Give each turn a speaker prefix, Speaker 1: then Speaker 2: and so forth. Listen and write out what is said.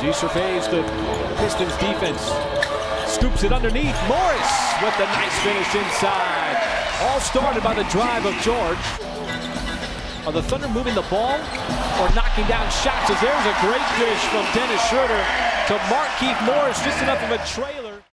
Speaker 1: he surveys the Pistons defense. Scoops it underneath. Morris with the nice finish inside. All started by the drive of George. Are the Thunder moving the ball or knocking down shots? As there's a great dish from Dennis Schroeder to Markieff Morris, just enough of a trailer.